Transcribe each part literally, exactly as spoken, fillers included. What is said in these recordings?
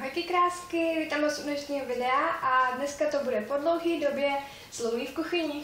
Ahojky krásky, vítám vás u dnešního videa a dneska to bude po dlouhé době zlomí v kuchyni.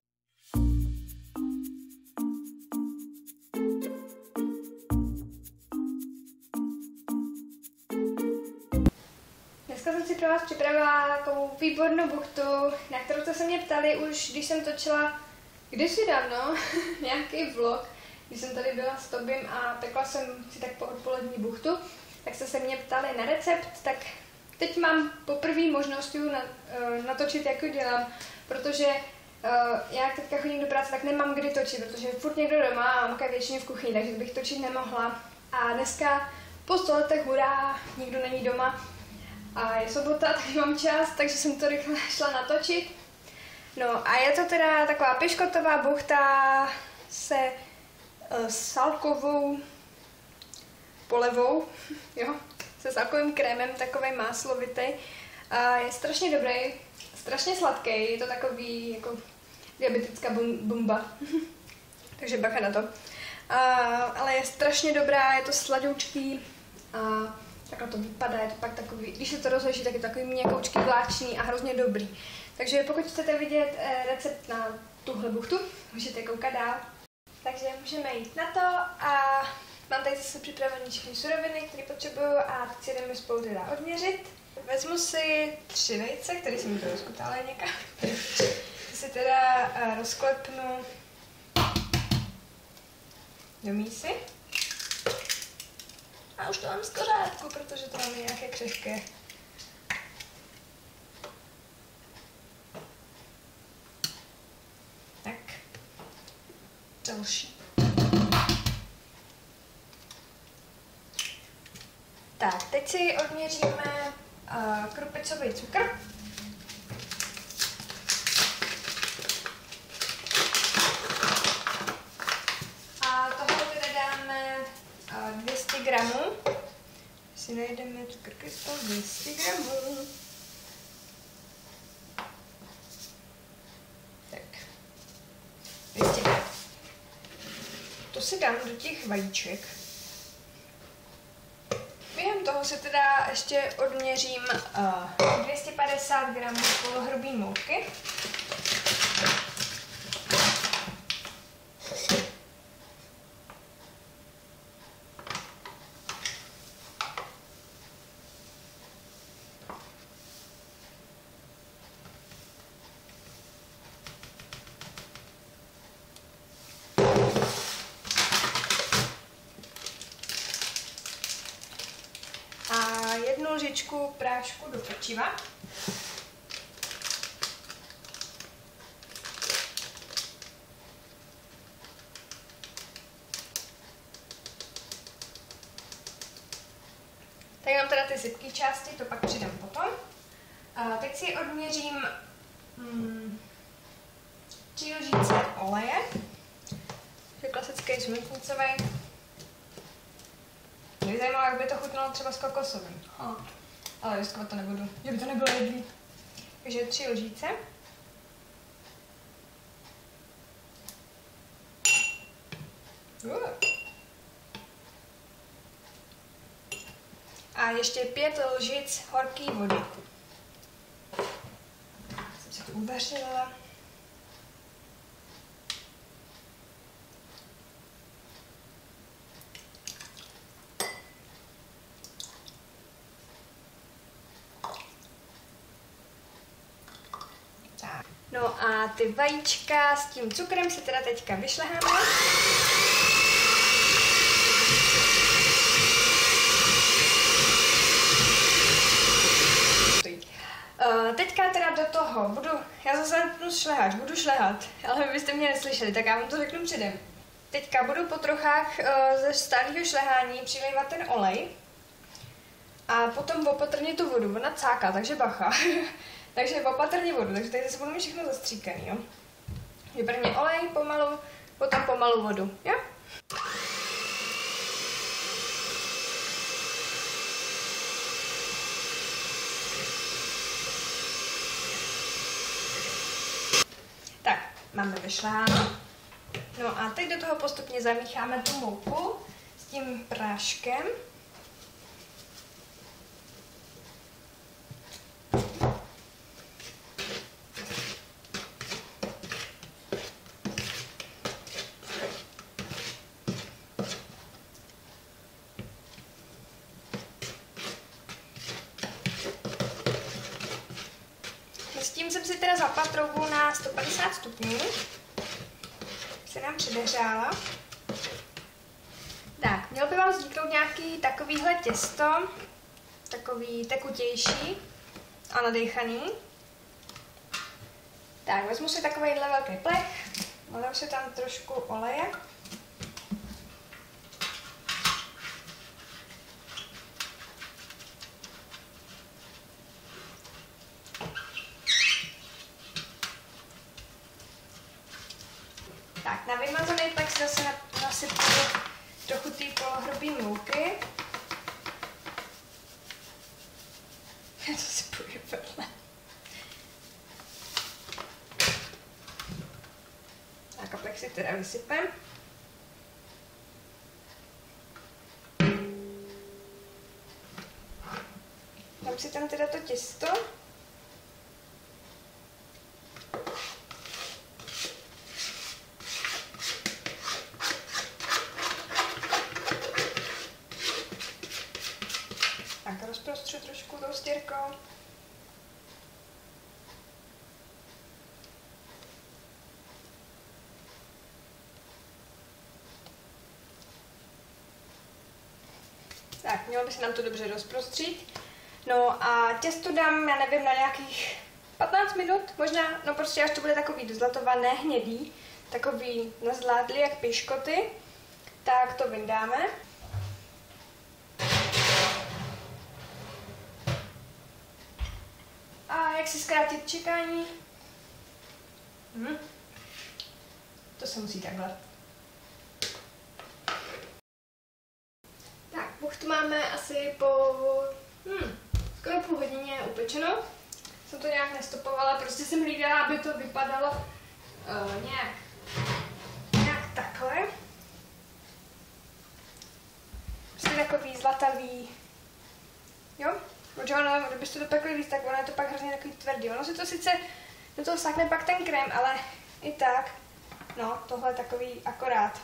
Dneska jsem si pro vás připravila takovou výbornou buchtu, na kterou jste se mě ptali už, když jsem točila kdysi dávno nějaký vlog, když jsem tady byla s Tobím a pekla jsem si tak po odpolední buchtu, tak jste se mě ptali na recept, tak teď mám poprvé možnost ju natočit, jak ji dělám, protože uh, já teďka chodím do práce, tak nemám kdy točit, protože je furt někdo doma a mamka je většině v kuchyni, takže bych točit nemohla. A dneska po sto letech hurá, nikdo není doma a je sobota, takže mám čas, takže jsem to rychle šla natočit. No a je to teda taková piškotová buchta se uh, salkovou polevou, jo, se salkovým krémem, takový máslovitý. A je strašně dobrý, strašně sladký, je to takový jako diabetická bomba, takže bacha na to. A, ale je strašně dobrá, je to sladoučký a takhle to vypadá, je to pak takový, když se to rozleží, tak je to takový měkoučký, vláčný a hrozně dobrý. Takže pokud chcete vidět recept na tuhle buchtu, můžete koukat dál. Takže můžeme jít na to a mám tady zase připravené všechny suroviny, které potřebuju a teď si jdeme spolu teda odměřit. Vezmu si tři vejce, které jsem to rozkutala někam. si teda uh, rozklepnu do mísy. A už to mám z pořádku, protože to mám nějaké křehké. Tak. Další. Tak, teď si odměříme uh, krupicový cukr. A tohle teda dáme uh, dvě stě gramů. Si najdeme cukr krystal dvě stě gramů. Tak. dvě stě gramů. To si dám do těch vajíček. Během toho si teda ještě odměřím uh, dvě stě padesát gramů polohrubý mouky. Jednu lžičku prášku do pečiva. Tady mám teda ty sypké části, to pak přidám potom. A teď si odměřím hmm, tři lžíce oleje. To je klasický slunečnicový. Mě zajímalo, jak by to chutnalo třeba s kokosovým. Oh. Ale riskovat to nebudu, že by to nebylo jedlý. Takže tři lžíce. Uh. A ještě pět lžic horké vody. Jsem si to uvařila. No a ty vajíčka s tím cukrem si teda teďka vyšleháme. Uh, teďka teda do toho budu, já zase zapnu šlehač, budu šlehat, ale vy byste mě neslyšeli, tak já vám to řeknu předem. Teďka budu po trochách uh, ze stálého šlehání přilévat ten olej a potom opatrně tu vodu, ona cáká, takže bacha. Takže opatrně vodu, takže tady zase budu mít všechno zastříkaný, jo. Prvně olej, pomalu, potom pomalu vodu, jo. Tak, máme vyšláno. No a teď do toho postupně zamícháme tu mouku s tím práškem. jsem si teda zapla troubu na sto padesát stupňů. Se nám předehřála. Tak, mělo by vám vzniknout nějaký takovýhle těsto, takový tekutější a nadechaný. Tak, vezmu si takovýhle velký plech, naliju si tam trošku oleje. Tak, na vymazaný plech si zase nasypu trochu té polohrubý mouky. Já to sypuji vedle. Tak a plech si teda vysypem. Dám si tam teda to těsto. Tak rozprostřu trošku tou stěrkou. Tak, mělo by se nám to dobře rozprostřít. No a těsto dám, já nevím, na nějakých patnáct minut, možná, no prostě až to bude takový dozlatované, hnědý, takový nazládlý jak piškoty, tak to vyndáme. A jak si zkrátit čekání? Hm. To se musí takhle. Tak, buchtu máme asi po hm, skoro půl hodině upečenou. Jsem to nějak nestopovala, prostě jsem hlídala, aby to vypadalo uh, nějak, nějak takhle. Prostě takový zlatavý, jo? Protože ono, kdybyste to pekli víc, tak ono je to pak hrozně takový tvrdý. Ono se to sice do toho sákne pak ten krém, ale i tak, no, tohle je takový akorát.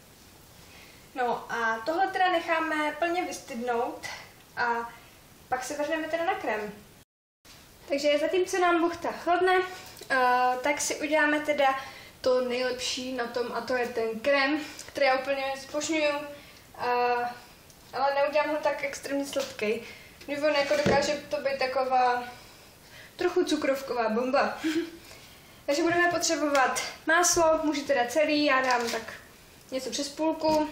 No a tohle teda necháme plně vystydnout a pak se vrhneme teda na krém. Takže zatímco nám buchta chladne, uh, tak si uděláme teda to nejlepší na tom a to je ten krém, který já úplně zbožňuju, uh, ale neudělám ho tak extrémně sladký. Když on jako dokáže to být taková trochu cukrovková bomba. Takže budeme potřebovat máslo, můžete dát celý, já dám tak něco přes půlku.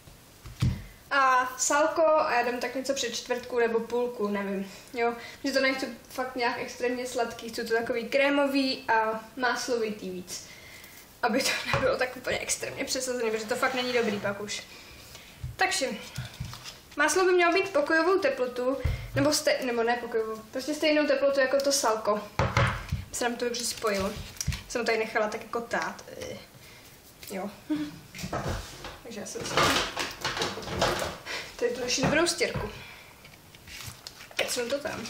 A salko a já dám tak něco před čtvrtku nebo půlku, nevím. Jo, že to nechci fakt nějak extrémně sladký, chci to takový krémový a máslovitý víc. Aby to nebylo tak úplně extrémně přesazené, protože to fakt není dobrý pak už. Takže máslo by mělo být pokojovou teplotu, nebo, ste, nebo ne pokojovou, prostě stejnou teplotu jako to salko. Se nám to dobře spojilo. Jsem to tady nechala tak jako tát. Jo. Takže já jsem si... Tady tu naši dobrou stěrku. Teď jsem to tam.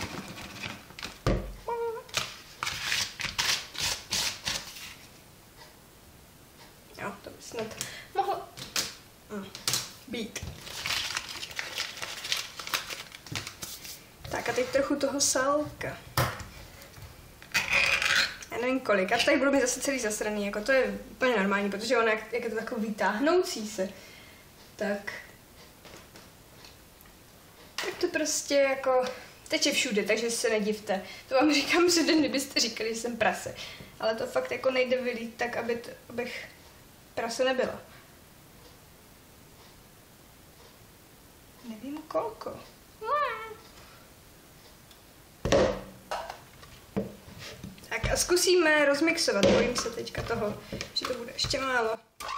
Jo, to by snad mohlo mm, být. Tak a teď trochu toho salka. Já nevím kolik, a tady budu mít zase celý zasraný, jako to je úplně normální, protože ono, jak, jak je to takový vytáhnoucí se, tak... Tak to prostě jako teče všude, takže se nedivte. To vám říkám předem, kdybyste říkali, že jsem prase. Ale to fakt jako nejde vylít tak, aby to, abych prase nebyla. Nevím kolko. Tak a zkusíme rozmixovat. Bojím se teďka toho, že to bude ještě málo.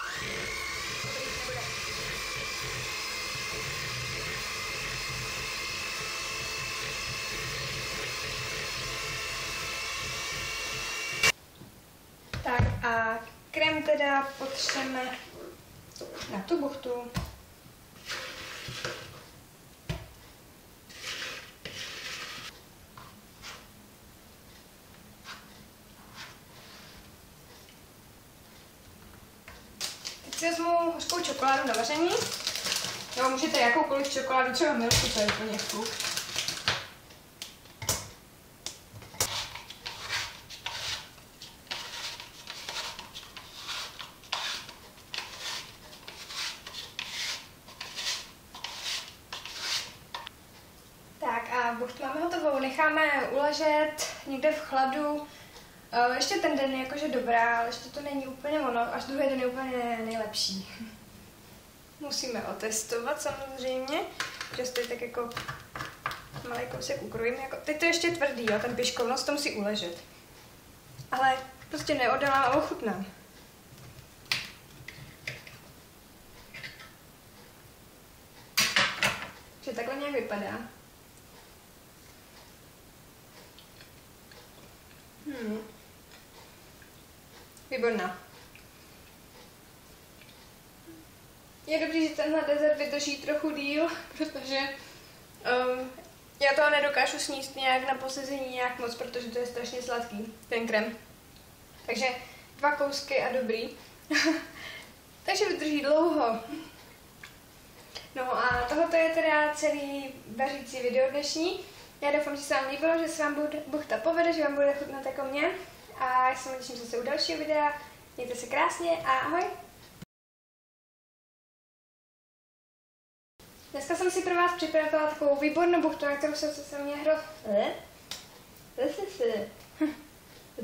Tak a krém teda potřebujeme na tu buchtu. Teď si vezmu hořkou čokoládu na vaření. Jo, můžete jakoukoliv čokoládu, třeba milku, to je úplně fuk. buchtu máme hotovou. Necháme uležet někde v chladu. Uh, ještě ten den je jakože dobrá, ale ještě to není úplně ono. Až druhý den je úplně nejlepší. Musíme otestovat samozřejmě. Že stojí tak jako malý kousek ukrojím. Jako, teď to je ještě tvrdý, jo, ten piškovnost, to musí uležet. Ale prostě neodolám a ochutnám. Že takhle nějak vypadá. Hmm. Výborná. Je dobré, že tenhle dezert vydrží trochu díl, protože um, já toho nedokážu sníst nějak na posezení nějak moc, protože to je strašně sladký, ten krém. Takže dva kousky a dobrý. Takže vydrží dlouho. No a tohoto je teda celý vařící video dnešní. Já doufám, že se vám líbilo, že se vám buchta povede, že vám bude chutnat jako mě. A já se těším zase u dalšího videa. Mějte se krásně a ahoj! Dneska jsem si pro vás připravila takovou výbornou buchtu, na kterou jsem se mě hro...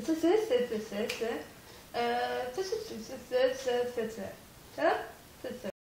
Co?